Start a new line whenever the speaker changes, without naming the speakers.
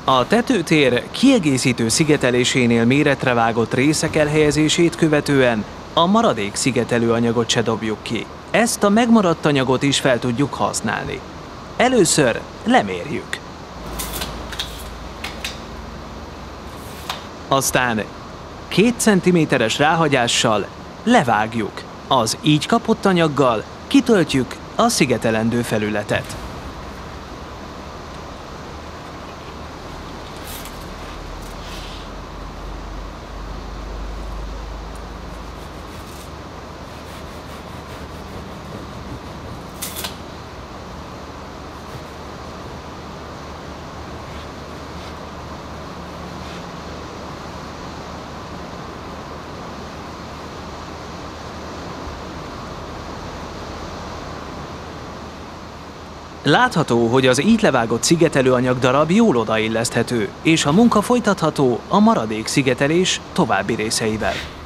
A tetőtér kiegészítő szigetelésénél méretre vágott részek elhelyezését követően a maradék szigetelőanyagot se dobjuk ki. Ezt a megmaradt anyagot is fel tudjuk használni. Először lemérjük. Aztán 2 cm-es ráhagyással levágjuk. Az így kapott anyaggal kitöltjük a szigetelendő felületet. Látható, hogy az így levágott szigetelőanyag darab jól odailleszthető, és a munka folytatható a maradék szigetelés további részeivel.